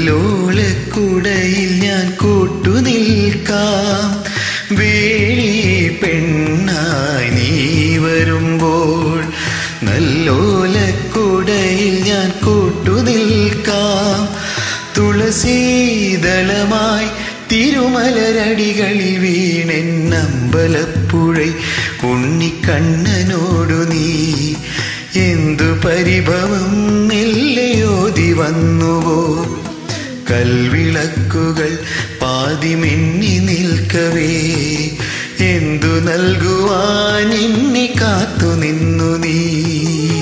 കല്ലോളക്കുടയിൽ ഞാൻ കൂട്ടുനിൽക്കാം. വേളി പെണ്ണായി നീ വരുമ്പോൾ നല്ലോലക്കുടയിൽ ഞാൻ കൂട്ടുനിൽക്കാം. തുളസീദളമായി തിരുമലരടികളിൽ വീണെന്നമ്പലപ്പുഴ ഉണ്ണിക്കണ്ണനോടു നീ എന്തു പരിഭവം മെല്ലെയോതി വന്നുവോ. കൽവിളക്കുകൾ പാതിമിന്നി നിൽക്കവേ എന്തു നൽകുവാൻ എന്നെ കാത്തു നിന്നു നീ.